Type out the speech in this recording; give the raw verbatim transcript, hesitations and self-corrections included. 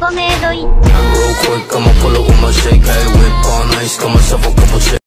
コメイドイッ Real quick, I'ma pull up with my shake, hey, whip on ice, got myself a couple shakes.